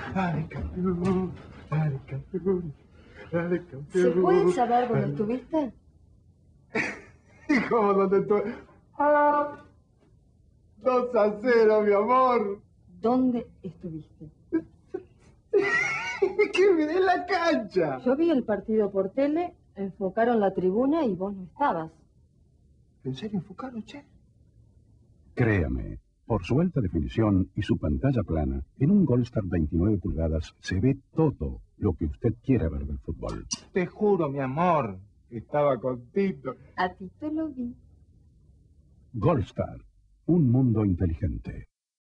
Dale, campeón. Dale, campeón. Dale, campeón. ¿Se puede saber dónde estuviste? ¿Cómo dónde estuve? 2-0, mi amor. ¿Dónde estuviste? Que me dé la cancha. Yo vi el partido por tele, enfocaron la tribuna y vos no estabas. ¿En serio enfocaron, che? Créame, por su alta definición y su pantalla plana, en un Goldstar 29 pulgadas se ve todo lo que usted quiera ver del fútbol. Te juro, mi amor, estaba con Tito. A Tito lo vi. Goldstar, un mundo inteligente.